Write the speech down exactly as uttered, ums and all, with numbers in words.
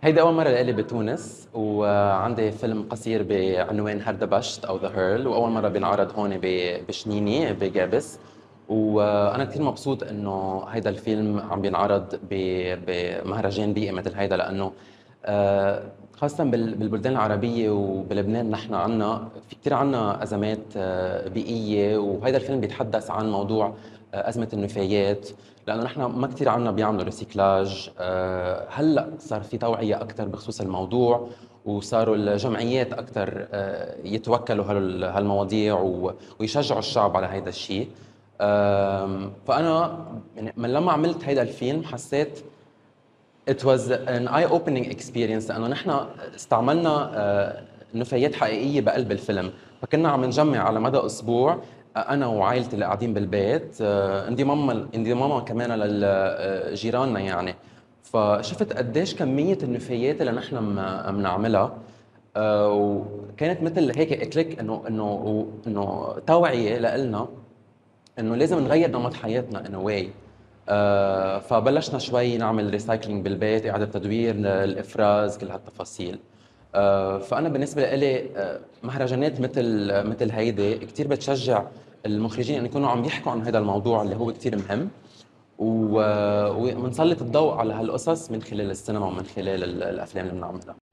هيدي أول مرة لإلي بتونس، وعندي فيلم قصير بعنوان هردبشت أو ذا هيرل، وأول مرة بينعرض هون ب- بشنيني بجابس. وأنا كثير مبسوط إنه هيدا الفيلم عم بينعرض ب- بمهرجان بيئي مثل هيدا، لأنه آه، خاصة بال- بالبلدان العربية وبلبنان نحن عنا في كثير عنا أزمات آه، بيئية، وهيدا الفيلم بيتحدث عن موضوع آه، أزمة النفايات، لانه نحن ما كثير عنا بيعملوا ريسيكلاج. آه، هلا صار في توعيه اكثر بخصوص الموضوع، وصاروا الجمعيات اكثر يتوكلوا هال- هالمواضيع و- ويشجعوا الشعب على هذا الشيء. آم، فانا يعني من لما عملت هذا الفيلم حسيت it was an eye opening experience، لانه نحن استعملنا آه، نفايات حقيقيه بقلب الفيلم. فكنا عم نجمع على مدى اسبوع، آه، انا وعائلتي اللي قاعدين بالبيت، آه، انضماما انضماما كمان لجيراننا يعني. فشفت قديش كميه النفايات اللي نحن م- بنعملها. آه، وكانت مثل هيك كليك انه انه انه توعيه لنا انه لازم نغير نمط حياتنا in a way. آه، فبلشنا شوي نعمل ريسايكلينج بالبيت، اعاده تدوير، الافراز، كل هالتفاصيل. آه، فانا بالنسبه لي آه، مهرجانات مثل مثل هيدي كثير بتشجع المخرجين ان يكونوا عم يحكوا عن هذا الموضوع اللي هو كثير مهم، و- وبنسلط الضوء على هالقصص من خلال السينما ومن خلال ال- الافلام اللي بنعملها.